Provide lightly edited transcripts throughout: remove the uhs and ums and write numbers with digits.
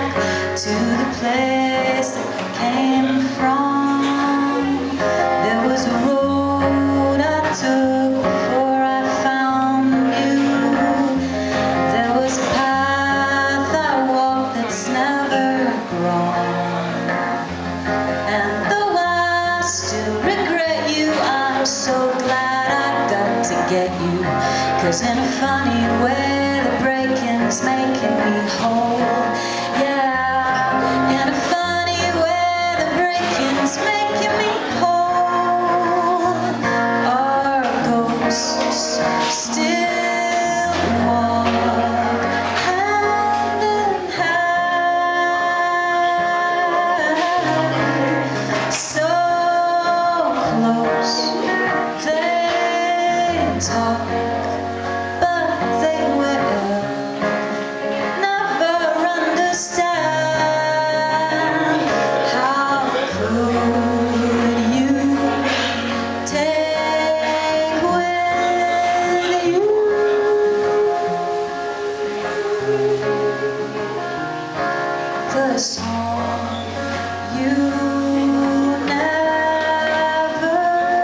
back to the place that I came from. There was a road I took before I found you. There was a path I walked that's never grown. And though I still regret you, I'm so glad I got to get you. 'Cause in a funny way, the breaking's making me whole. Yeah, in a funny way, the breaking's making me whole. Our ghosts still walk hand in hand, so close they talk. The song you never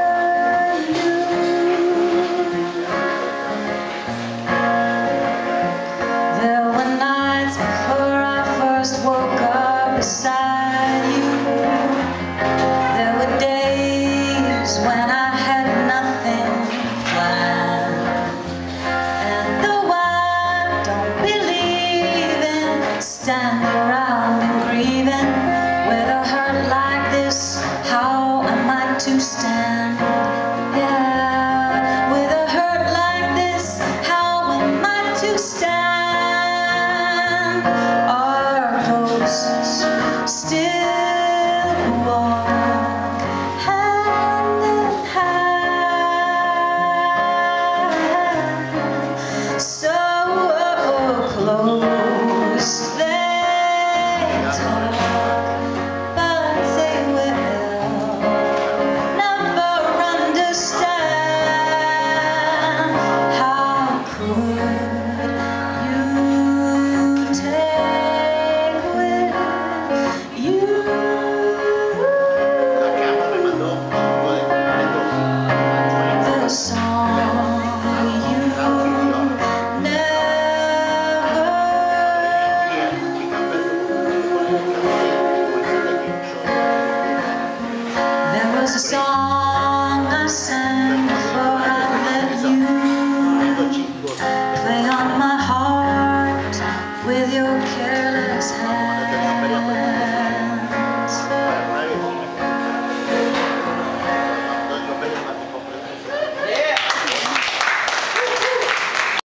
knew. There were nights before I first woke up beside you. There were days when I had nothing planned. And though I don't believe in standing around and grieving, with a hurt like this, how am I to stand? Yeah, with a hurt like this, how am I to stand? Our ghosts still walk hand in hand, so close they talk, but they will never understand. How could you take with you the song you never knew? There was a song